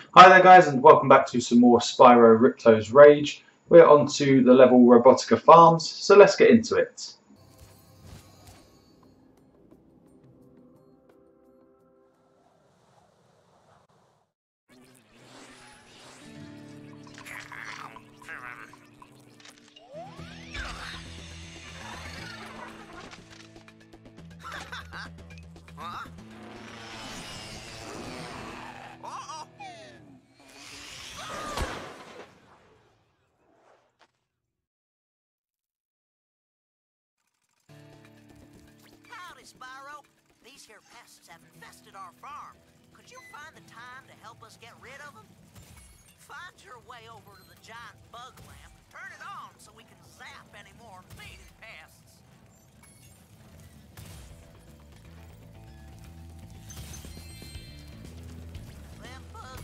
Hi there guys, and welcome back to some more Spyro Ripto's Rage. We're on to the level Robotica Farms, so let's get into it. Howdy, Spyro. These here pests have infested our farm. Could you find the time to help us get rid of them? Find your way over to the giant bug lamp, turn it on so we can zap any more mean pests. Them bugs.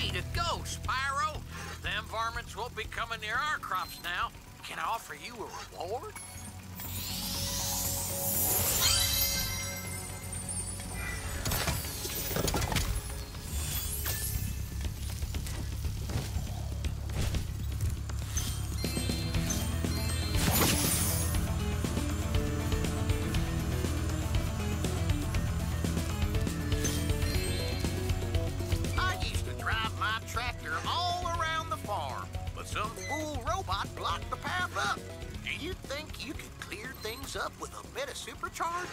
Way to go, Spyro! Them varmints won't be coming near our crops now. Can I offer you a reward? I used to drive my tractor all around the farm, but some fool robot blocked the path up. Do you think you could clear things up with a bit of supercharge?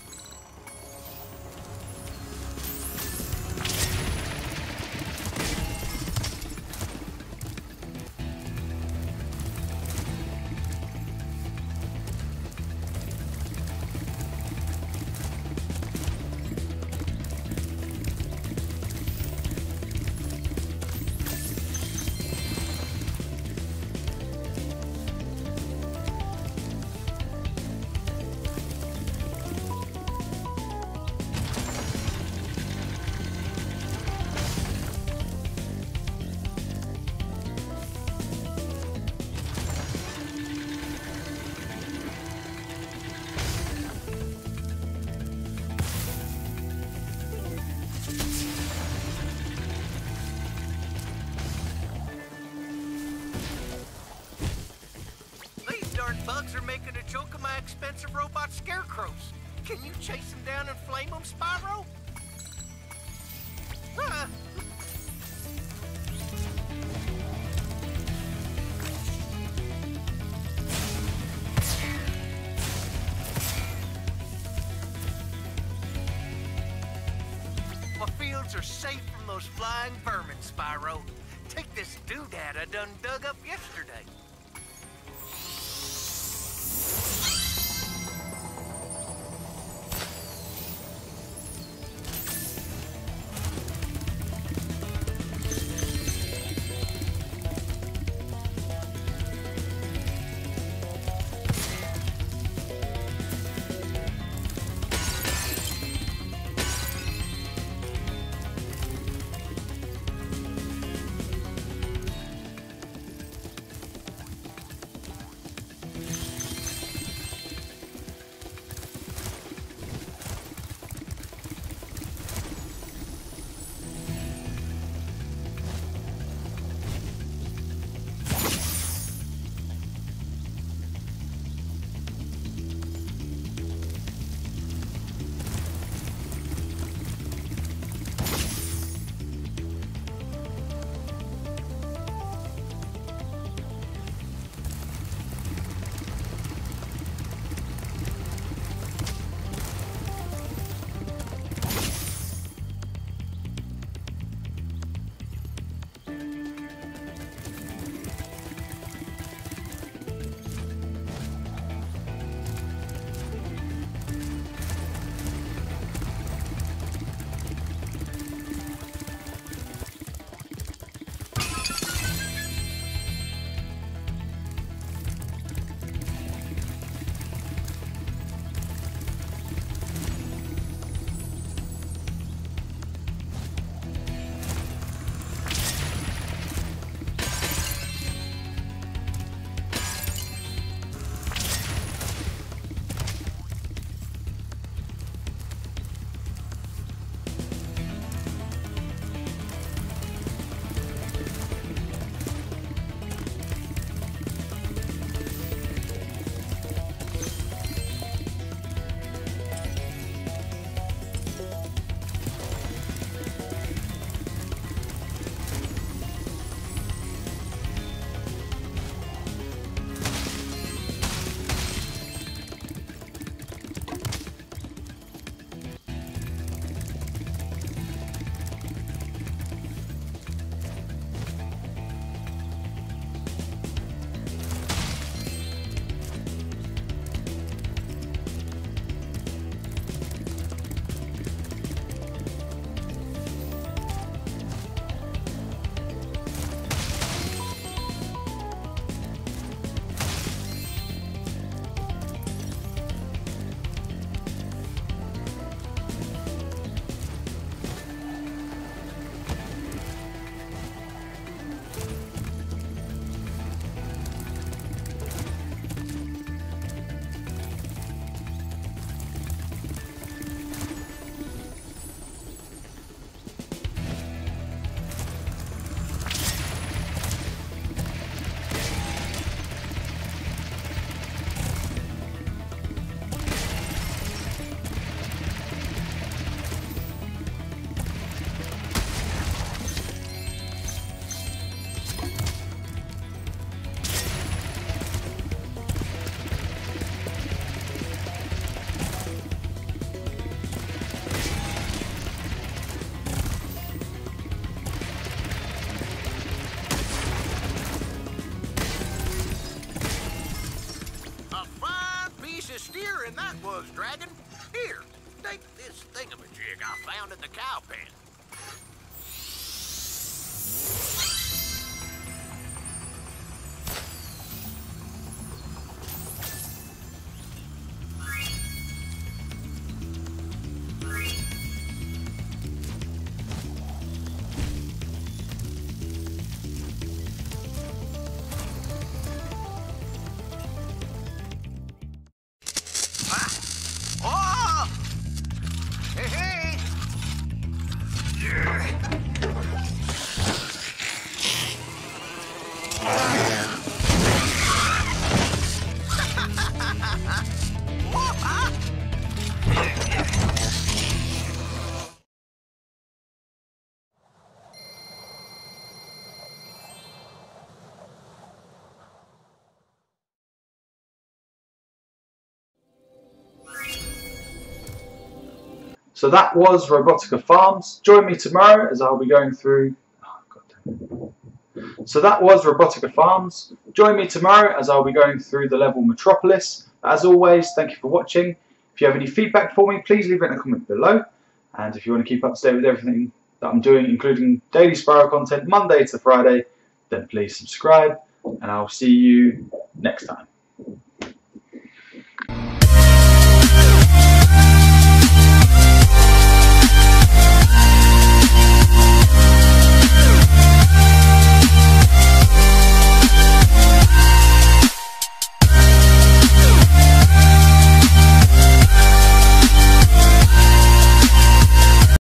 Bugs are making a joke of my expensive robot scarecrows. Can you chase them down and flame them, Spyro? Ah. My fields are safe from those flying vermin, Spyro. Take this doodad I done dug up yesterday. cow pen. Oh! Hey, hey! So that was Robotica Farms. Join me tomorrow as I'll be going through... Oh, God damn it. So that was Robotica Farms. Join me tomorrow as I'll be going through the level Metropolis. As always, thank you for watching. If you have any feedback for me, please leave it in a comment below. And if you want to keep up to date with everything that I'm doing, including daily Spyro content Monday to Friday, then please subscribe. And I'll see you next time.